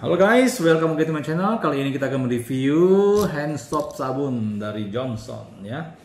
Halo guys, welcome back to my channel. Kali ini kita akan mereview hand soap sabun dari Johnson ya.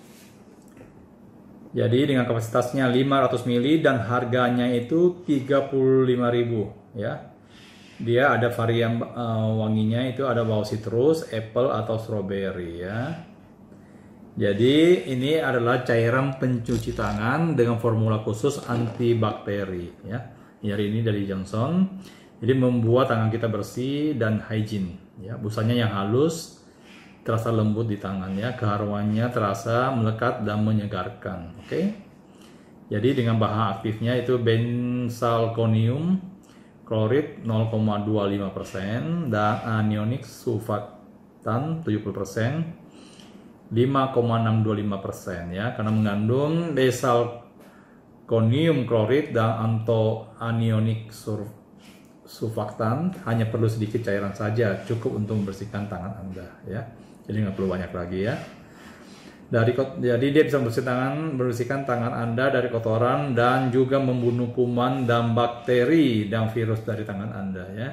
Jadi dengan kapasitasnya 500 ml dan harganya itu 35.000 ya. Dia ada varian wanginya itu ada bau citrus, apple atau strawberry ya. Jadi ini adalah cairan pencuci tangan dengan formula khusus antibakteri ya. Hari ini dari Johnson. Jadi membuat tangan kita bersih dan hygiene ya. Busanya yang halus, terasa lembut di tangan ya. Keharuannya terasa melekat dan menyegarkan. Oke. Jadi dengan bahan aktifnya itu benzalkonium klorid 0,25% dan anionic sulfatan 70%, 5,625% ya. Karena mengandung benzalkonium klorid dan anionic sulfatan, hanya perlu sedikit cairan saja, cukup untuk membersihkan tangan Anda ya. Jadi nggak perlu banyak lagi ya. Jadi dia bisa membersihkan tangan Anda dari kotoran dan juga membunuh kuman dan bakteri dan virus dari tangan Anda ya.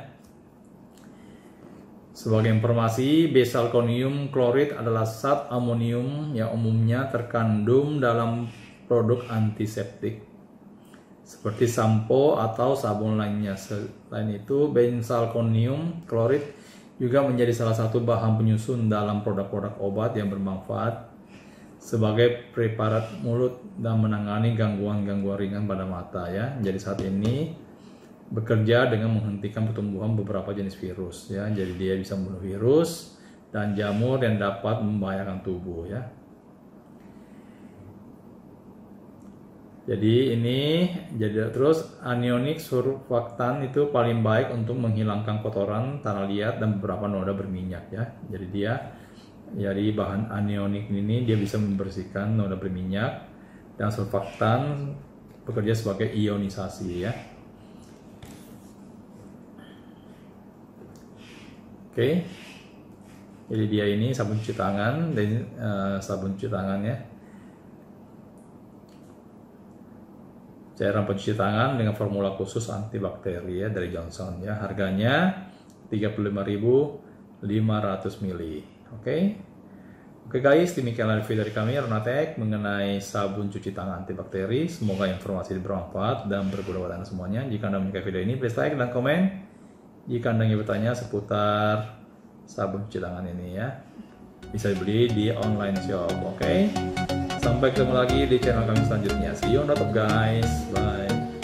Sebagai informasi, benzalkonium klorid adalah zat amonium yang umumnya terkandung dalam produk antiseptik seperti sampo atau sabun lainnya. Selain itu, benzalkonium klorid juga menjadi salah satu bahan penyusun dalam produk-produk obat yang bermanfaat sebagai preparat mulut dan menangani gangguan-gangguan ringan pada mata ya. Jadi saat ini bekerja dengan menghentikan pertumbuhan beberapa jenis virus ya. Jadi dia bisa membunuh virus dan jamur yang dapat membahayakan tubuh ya. Jadi terus anionic surfaktan itu paling baik untuk menghilangkan kotoran, tanah liat dan beberapa noda berminyak ya. Jadi bahan anionic ini dia bisa membersihkan noda berminyak dan surfaktan bekerja sebagai ionisasi ya. Oke. Jadi dia ini sabun cuci tangan dan sabun cuci tangan ya. Cairan pencuci tangan dengan formula khusus antibakteri ya dari Johnson ya. Harganya 35.500 ml. Oke guys, demikianlah review dari kami Ronatech mengenai sabun cuci tangan antibakteri. Semoga informasi bermanfaat dan berguna buat Anda semuanya. Jika Anda menyukai video ini, please like dan komen. Jika Anda ingin bertanya seputar sabun cuci tangan ini ya, bisa dibeli di online shop. Oke. Sampai ketemu lagi di channel kami selanjutnya. See you on the top guys. Bye.